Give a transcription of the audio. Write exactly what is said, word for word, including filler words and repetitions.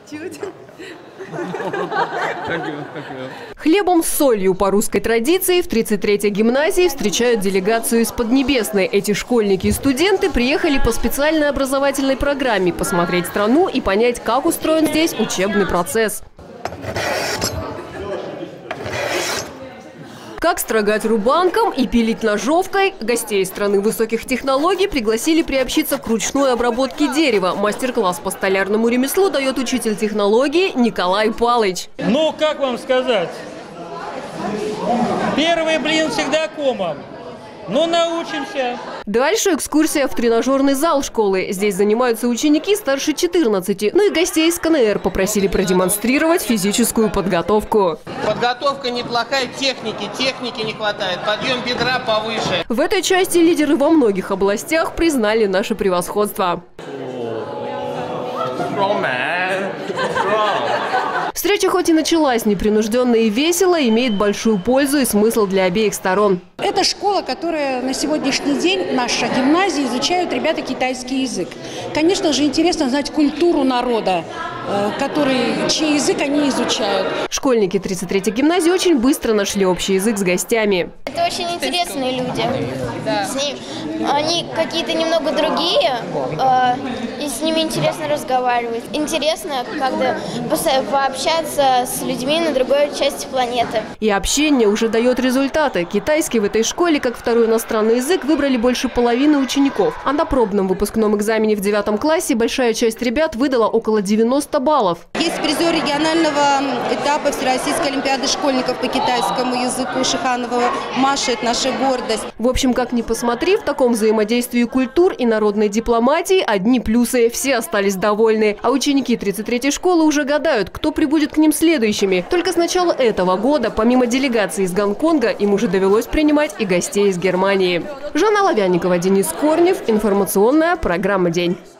Чуть-чуть. Хлебом с солью по русской традиции в тридцать третьей гимназии встречают делегацию из Поднебесной. Эти школьники и студенты приехали по специальной образовательной программе посмотреть страну и понять, как устроен здесь учебный процесс. Как строгать рубанком и пилить ножовкой, гостей из страны высоких технологий пригласили приобщиться к ручной обработке дерева. Мастер-класс по столярному ремеслу дает учитель технологии Николай Палыч. Ну, как вам сказать? Первый блин всегда комом. Ну, научимся. Дальше экскурсия в тренажерный зал школы. Здесь занимаются ученики старше четырнадцати. Ну и гостей из ка эн эр попросили продемонстрировать физическую подготовку. Подготовка неплохая, техники, техники не хватает. Подъем бедра повыше. В этой части лидеры во многих областях признали наше превосходство. Встреча хоть и началась непринужденно и весело, имеет большую пользу и смысл для обеих сторон. Это школа, которая на сегодняшний день, наша гимназия, изучают ребята китайский язык. Конечно же, интересно знать культуру народа, который, чей язык они изучают. Школьники тридцать третьей гимназии очень быстро нашли общий язык с гостями. Это очень интересные люди. С ним, они какие-то немного другие, э, и с ними интересно разговаривать. Интересно как-то пообщаться с людьми на другой части планеты. И общение уже дает результаты. Китайский в этой школе, как второй иностранный язык, выбрали больше половины учеников. А на пробном выпускном экзамене в девятом классе большая часть ребят выдала около девяноста баллов. Есть призер регионального этапа Всероссийской олимпиады школьников по китайскому языку Шиханова Маша. Это наша гордость. В общем, как ни посмотри, в таком взаимодействии культур и народной дипломатии одни плюсы. Все остались довольны. А ученики тридцать третьей школы уже гадают, кто прибудет к ним следующими. Только с начала этого года, помимо делегации из Гонконга, им уже довелось принимать и гостей из Германии. Жанна Лавянникова, Денис Корнев. Информационная программа «День».